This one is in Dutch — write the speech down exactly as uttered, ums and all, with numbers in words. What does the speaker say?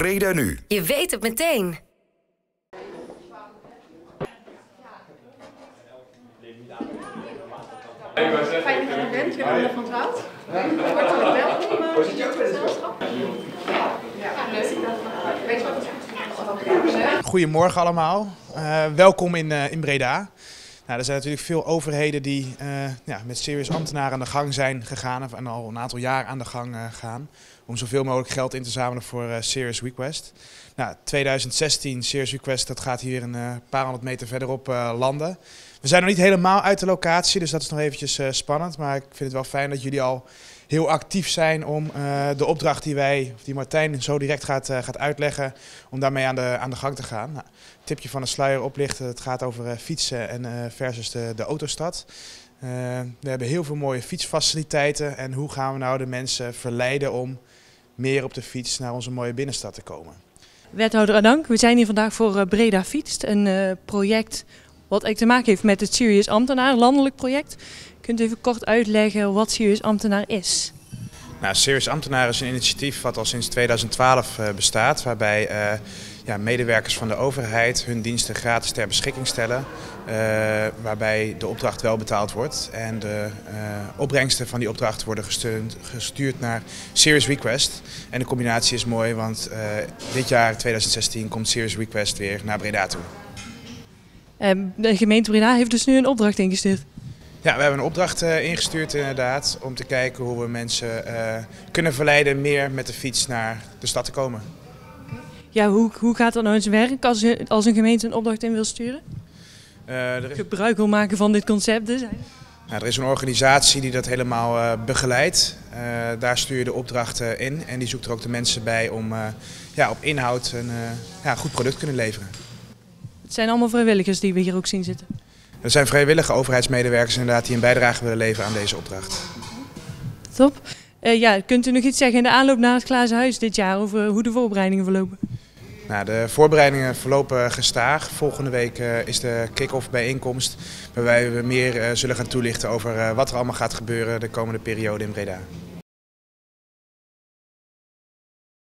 Breda Nu. Je weet het meteen. Fijn dat je er bent, Jolanda van het Woud. Hartelijk welkom. Uh, Zit je ook bij het gezelschap? Ja, leuk. Weet je wat het is? Goedemorgen allemaal. Uh, welkom in, uh, in Breda. Nou, er zijn natuurlijk veel overheden die uh, ja, met Serious Ambtenaren aan de gang zijn gegaan en al een aantal jaar aan de gang uh, gaan om zoveel mogelijk geld in te zamelen voor uh, Serious Request. Nou, twintig zestien Serious Request, dat gaat hier een uh, paar honderd meter verderop uh, landen. We zijn nog niet helemaal uit de locatie, dus dat is nog eventjes uh, spannend. Maar ik vind het wel fijn dat jullie al heel actief zijn om uh, de opdracht die wij, of die Martijn zo direct gaat, uh, gaat uitleggen, om daarmee aan de, aan de gang te gaan. Nou, tipje van de sluier oplichten, het gaat over uh, fietsen en, uh, versus de, de autostad. Uh, we hebben heel veel mooie fietsfaciliteiten en hoe gaan we nou de mensen verleiden om meer op de fiets naar onze mooie binnenstad te komen. Wethouder Adank, we zijn hier vandaag voor Breda Fietst, een uh, project wat eigenlijk te maken heeft met het Serious Ambtenaar, een landelijk project. Kunt u even kort uitleggen wat Serious Ambtenaar is? Nou, Serious Ambtenaar is een initiatief wat al sinds tweeduizend twaalf uh, bestaat, waarbij uh, ja, medewerkers van de overheid hun diensten gratis ter beschikking stellen, uh, waarbij de opdracht wel betaald wordt en de uh, opbrengsten van die opdracht worden gestuurd, gestuurd naar Serious Request. En de combinatie is mooi, want uh, dit jaar, twintig zestien, komt Serious Request weer naar Breda toe. Uh, de gemeente Breda heeft dus nu een opdracht ingestuurd. Ja, we hebben een opdracht uh, ingestuurd inderdaad om te kijken hoe we mensen uh, kunnen verleiden meer met de fiets naar de stad te komen. Ja, hoe, hoe gaat dat nou in zijn werk als, je, als een gemeente een opdracht in wil sturen? Uh, er is... Gebruik wil maken van dit concept dus? Nou, er is een organisatie die dat helemaal uh, begeleidt. Uh, daar stuur je de opdrachten in en die zoekt er ook de mensen bij om uh, ja, op inhoud een uh, ja, goed product kunnen leveren. Het zijn allemaal vrijwilligers die we hier ook zien zitten. Er zijn vrijwillige overheidsmedewerkers inderdaad die een bijdrage willen leveren aan deze opdracht. Top. Uh, ja, kunt u nog iets zeggen in de aanloop naar het Glazen Huis dit jaar over hoe de voorbereidingen verlopen? Nou, de voorbereidingen verlopen gestaag. Volgende week uh, is de kick-off bijeenkomst waarbij we meer uh, zullen gaan toelichten over uh, wat er allemaal gaat gebeuren de komende periode in Breda.